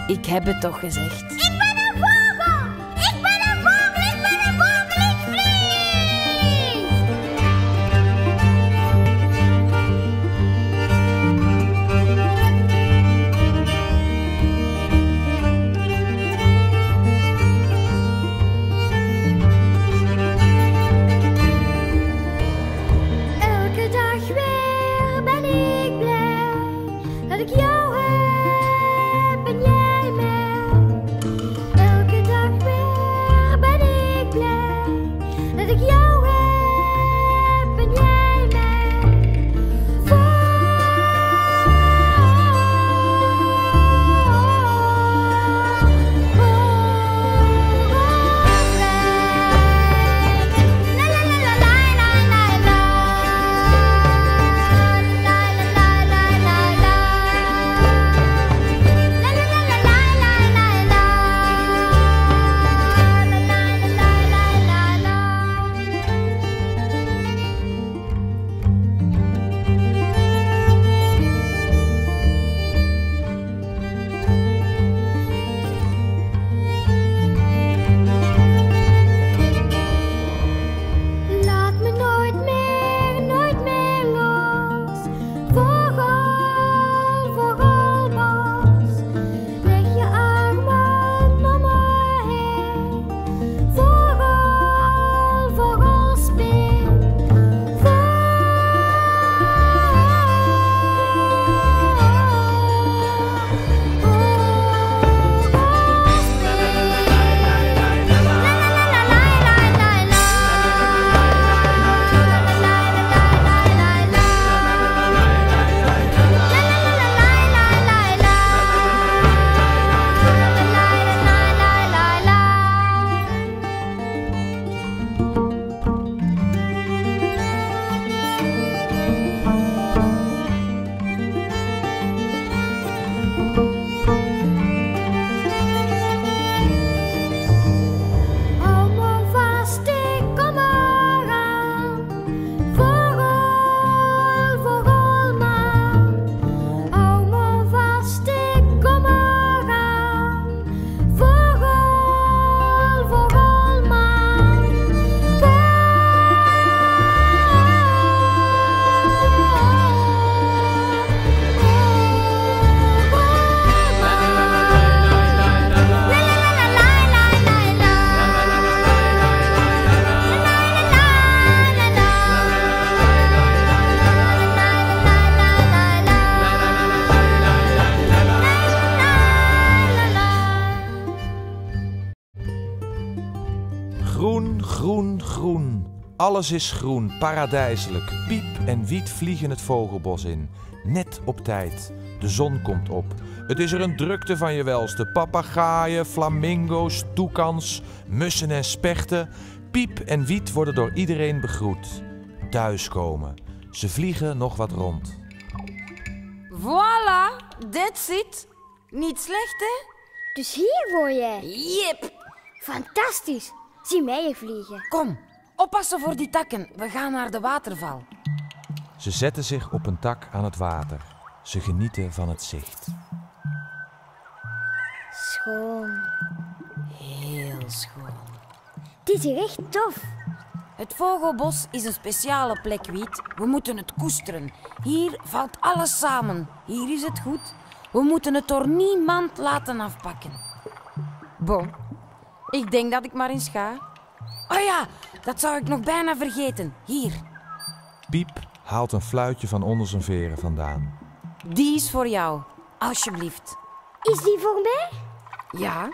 Ik heb het toch gezegd. Ik ben een vogel! Ik ben een vogel! Ik ben een vogel! Ik vlieg! Elke dag weer ben ik blij dat ik jou heb en jij mij. Elke dag weer ben ik blij dat ik jou heb en jij mij. Laat me nooit meer los. Vogel, vogelbos. Leg je armen om me heen. Vogel, vogelspin. Hou me vast, ik kom eraan. Vogel, vogelman. Hou me vast, ik kom eraan. Vogel, vogelman. Groen, groen, groen. Alles is groen, paradijselijk. Piep en Wiet vliegen het vogelbos in. Net op tijd. De zon komt op. Het is er een drukte van je welste. Papagaaien, flamingo's, toekans, mussen en spechten. Piep en Wiet worden door iedereen begroet. Thuiskomen. Ze vliegen nog wat rond. Voilà, that's it. Niet slecht, hè? Dus hier woon jij. Jep. Fantastisch. Zie mij vliegen. Kom, oppassen voor die takken. We gaan naar de waterval. Ze zetten zich op een tak aan het water. Ze genieten van het zicht. Schoon. Heel schoon. Dit is hier echt tof. Het vogelbos is een speciale plek, Wiet. We moeten het koesteren. Hier valt alles samen. Hier is het goed. We moeten het door niemand laten afpakken. Bon, ik denk dat ik maar eens ga. Oh ja, dat zou ik nog bijna vergeten. Hier, Piep haalt een fluitje van onder zijn veren vandaan. die is voor jou. Alsjeblieft. Is die voor mij? Ja.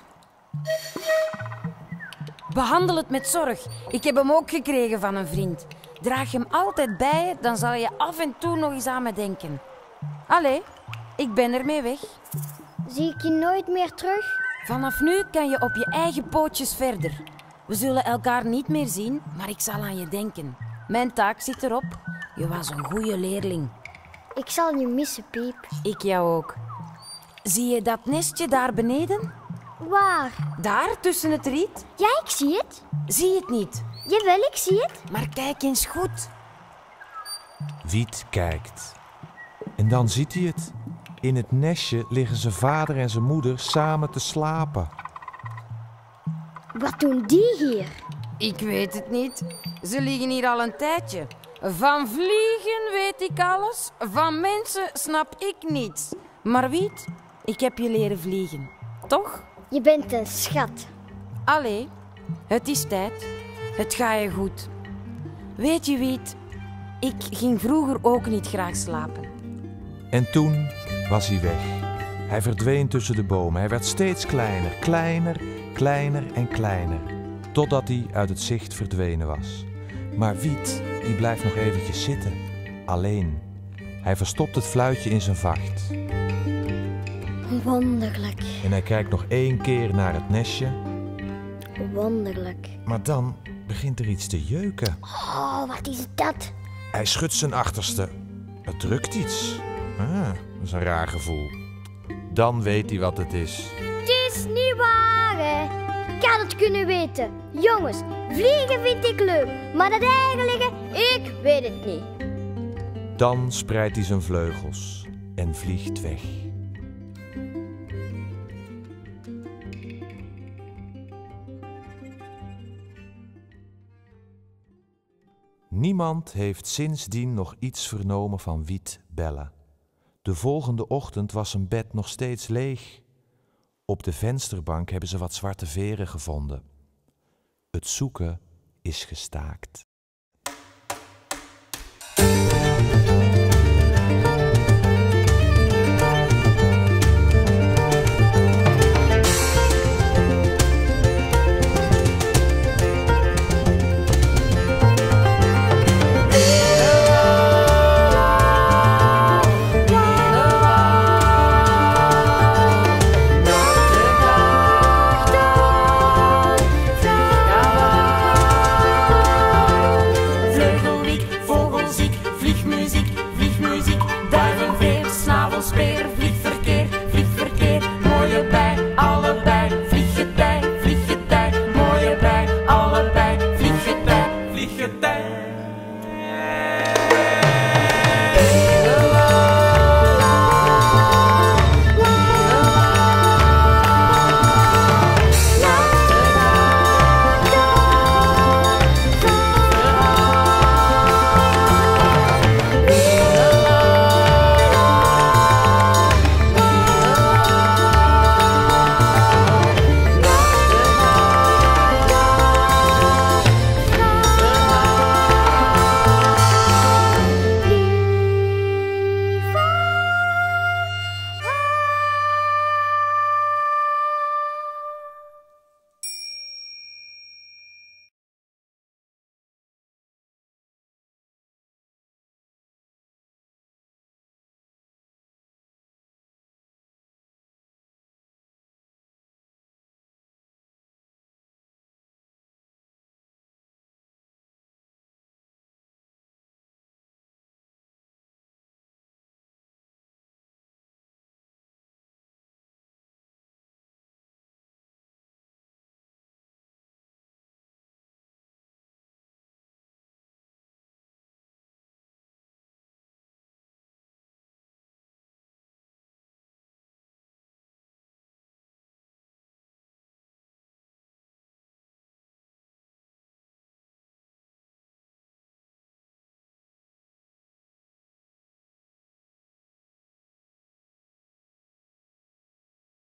Behandel het met zorg. Ik heb hem ook gekregen van een vriend. Draag hem altijd bij je, dan zal je af en toe nog eens aan me denken. Allee, ik ben ermee weg. Zie ik je nooit meer terug? Vanaf nu kan je op je eigen pootjes verder. We zullen elkaar niet meer zien, maar ik zal aan je denken. Mijn taak zit erop. Je was een goede leerling. Ik zal je missen, Piep. Ik jou ook. Zie je dat nestje daar beneden? Waar? Daar, tussen het riet? Ja, ik zie het. Zie je het niet? Jawel, ik zie het. Maar kijk eens goed. Wiet kijkt. En dan ziet hij het. In het nestje liggen zijn vader en zijn moeder samen te slapen. Wat doen die hier? Ik weet het niet. Ze liggen hier al een tijdje. Van vliegen weet ik alles. Van mensen snap ik niets. Maar Wiet, ik heb je leren vliegen. Toch? Je bent een schat. Allee, het is tijd. Het gaat je goed. Weet je, Wiet, ik ging vroeger ook niet graag slapen. En toen was hij weg. Hij verdween tussen de bomen. Hij werd steeds kleiner, kleiner, kleiner en kleiner. Totdat hij uit het zicht verdwenen was. Maar Wiet, die blijft nog eventjes zitten. Alleen. Hij verstopt het fluitje in zijn vacht. Wonderlijk. En hij kijkt nog 1 keer naar het nestje. Wonderlijk. Maar dan begint er iets te jeuken. Oh, wat is dat? Hij schudt zijn achterste. Het drukt iets. Dat is een raar gevoel. Dan weet hij wat het is. Het is niet waar, hè? Ik had het kunnen weten. Jongens, vliegen vind ik leuk. Maar dat eigenlijke, ik weet het niet. Dan spreidt hij zijn vleugels en vliegt weg. Niemand heeft sindsdien nog iets vernomen van Wiet Belle. De volgende ochtend was zijn bed nog steeds leeg. Op de vensterbank hebben ze wat zwarte veren gevonden. Het zoeken is gestaakt.